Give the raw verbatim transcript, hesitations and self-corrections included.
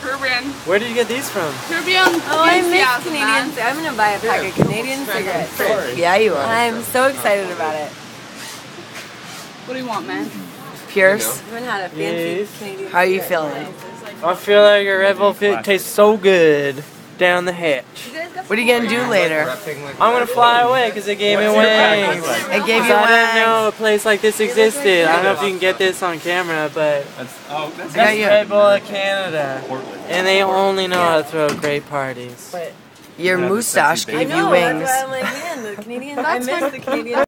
Caribbean. Where did you get these from? Caribbean. Oh, I miss Canadian. I'm gonna buy a pack of Canadian cigarettes. Yeah, you are. I'm so excited about it. What do you want, man? Pierce, I haven't had a fancy Yes. Canadian. how are you cigarette. feeling? I feel like your Red Bull fit tastes so good down the hatch. What are you gonna do later? I'm gonna fly away because they gave me wings. I gave Because you I didn't know wings. a place like this existed. I don't know if you can get this on camera, but That's, oh, that's that's you. Red Bull of Canada. And they only know how to throw great parties. Your Yeah, the moustache sexy gave I you know, wings. that's why I'm like, man, the Canadian. I miss the Canadian.